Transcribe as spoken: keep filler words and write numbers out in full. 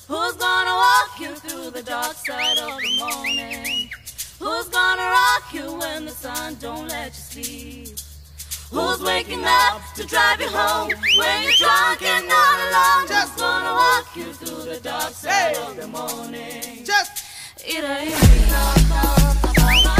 Who's gonna walk you through the dark side of the morning? Who's gonna rock you when the sun don't let you sleep? Who's waking up to drive you home when you're drunk and not alone? Who's gonna walk you through the dark side of the morning? Just Ira, ira, ira, ira, ira.